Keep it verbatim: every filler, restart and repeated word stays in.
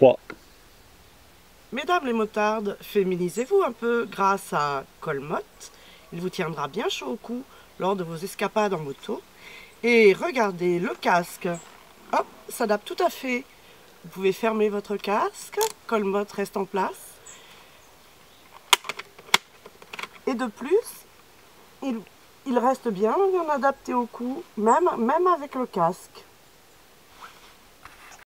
trois. Mesdames les motardes, féminisez-vous un peu grâce à Colmotte. Il vous tiendra bien chaud au cou lors de vos escapades en moto. Et regardez, le casque, hop, s'adapte tout à fait. Vous pouvez fermer votre casque, Colmotte reste en place. Et de plus, il, il reste bien, bien adapté au cou, même, même avec le casque.